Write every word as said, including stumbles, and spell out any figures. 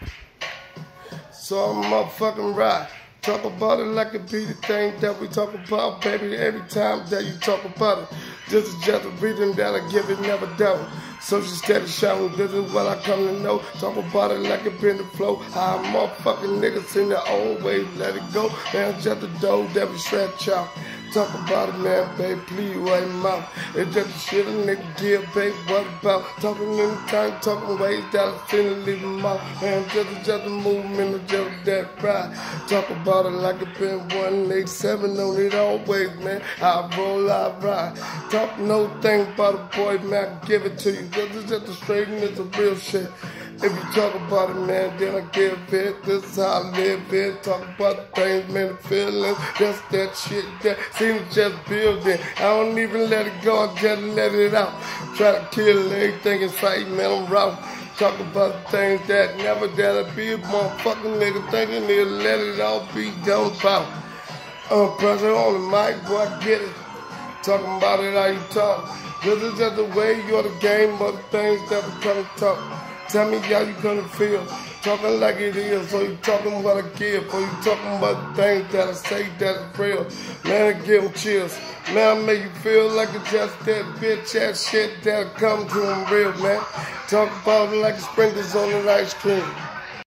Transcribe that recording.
So I'm motherfucking right. Talk about it like it be the thing that we talk about, baby. Every time that you talk about it, this is just a reading that I give it, never doubt. So she steady shouting, this is what I come to know. Talk about it like it been the flow. How motherfucking niggas in their own way, let it go. Man, just a dough that we stretch out. Talk about it, man, baby, please wait him out. It's just the shit a nigga give, baby, what about? Talking in time, talking ways that I finna leave him out. Man, just, just a movement of just that pride. Talk about it like it been one eighty-seven on it always, man. I roll, I ride. Talk no thing about a boy, man, I give it to you. This is just a straight and it's a real shit. If you talk about it, man, then I give it. This is how I live it. Talk about the things, man, the feelings. Just that shit that seems just building. I don't even let it go, I just let it out. Try to kill everything in sight, man, I'm raw. Talk about the things that never that I be a motherfucking nigga thinking he'll let it all be done about. Uh, pressure on the mic, boy, I get it. Talking about it how you talk. This is just the way you're the game, but the things that we come to talk. Tell me how you gonna feel, talking like it is, so you talking what I give, or you talking about the things that I say that is real. Man, I give them chills. Man, I make you feel like it's just that bitch ass shit that come to them real, man. Talk about it like the sprinkles on an ice cream.